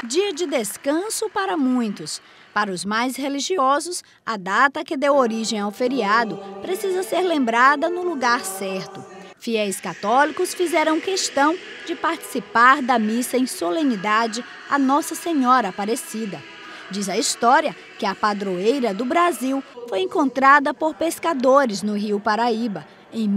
Dia de descanso para muitos. Para os mais religiosos, a data que deu origem ao feriado precisa ser lembrada no lugar certo. Fiéis católicos fizeram questão de participar da missa em solenidade a Nossa Senhora Aparecida. Diz a história que a padroeira do Brasil foi encontrada por pescadores no Rio Paraíba, em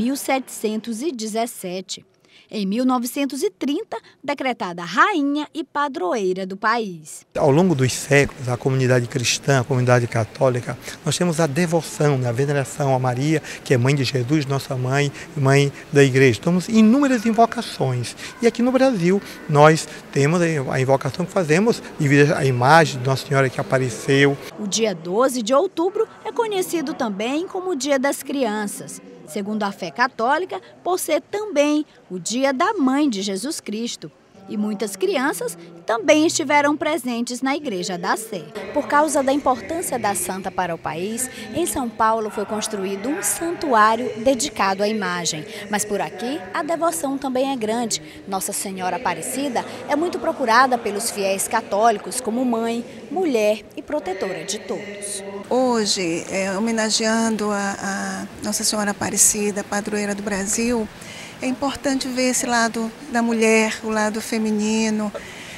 1717. Em 1930, decretada rainha e padroeira do país. Ao longo dos séculos, a comunidade cristã, a comunidade católica, nós temos a devoção, a veneração a Maria, que é mãe de Jesus, nossa mãe e mãe da igreja. Temos inúmeras invocações. E aqui no Brasil, nós temos a invocação que fazemos devido à imagem de Nossa Senhora que apareceu. O dia 12 de outubro é conhecido também como o Dia das Crianças. Segundo a fé católica, por ser também o dia da Mãe de Jesus Cristo. E muitas crianças também estiveram presentes na Igreja da Sé. Por causa da importância da santa para o país, em São Paulo foi construído um santuário dedicado à imagem. Mas por aqui, a devoção também é grande. Nossa Senhora Aparecida é muito procurada pelos fiéis católicos como mãe, mulher e protetora de todos. Hoje, homenageando a Nossa Senhora Aparecida, padroeira do Brasil, é importante ver esse lado da mulher, o lado feminino,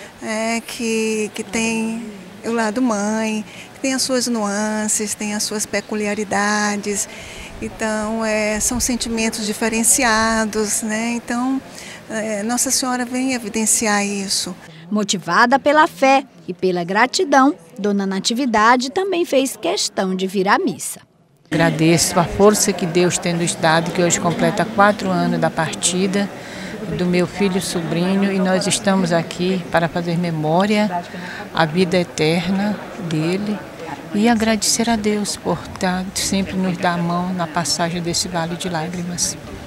que tem o lado mãe, que tem as suas nuances, tem as suas peculiaridades. Então, são sentimentos diferenciados, né? Então, Nossa Senhora vem evidenciar isso. Motivada pela fé e pela gratidão, Dona Natividade também fez questão de vir à missa. Agradeço a força que Deus tem nos dado, que hoje completa 4 anos da partida do meu filho e sobrinho, e nós estamos aqui para fazer memória à vida eterna dele e agradecer a Deus por sempre nos dar a mão na passagem desse vale de lágrimas.